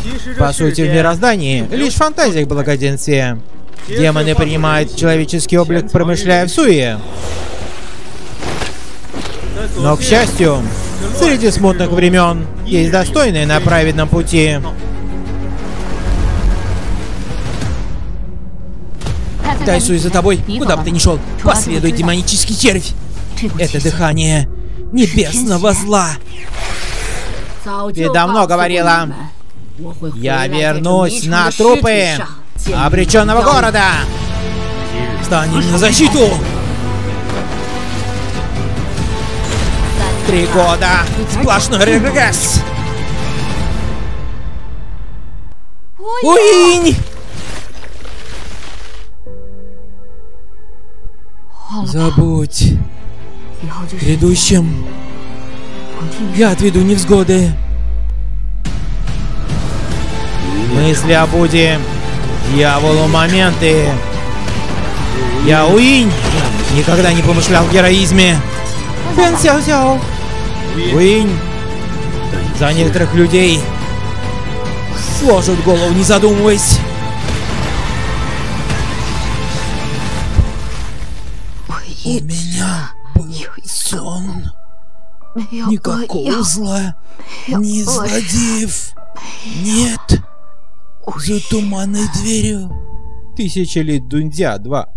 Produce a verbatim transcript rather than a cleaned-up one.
По сути, в мироздании лишь в фантазиях благоденствие. Демоны принимают человеческий облик, промышляя в суе. Но, к счастью, среди смутных времен есть достойные на праведном пути. Тайсуй за тобой, куда бы ты ни шел, последуй демонический червь. Это дыхание небесного зла. Ты давно говорила. Я вернусь на трупы обреченного города. Встань на защиту. Три года. Сплошной регресс. Уинь! Забудь. В грядущем я отведу невзгоды. Мысли о Будде, дьяволу моменты. Я Уинь никогда не помышлял в героизме. Бен Сяо-Сяо. Уинь за некоторых людей сложат голову, не задумываясь. У меня был сон. Никакого зла, ни злодеев. Нет. За туманной дверью. Тысяча лет Дундя два.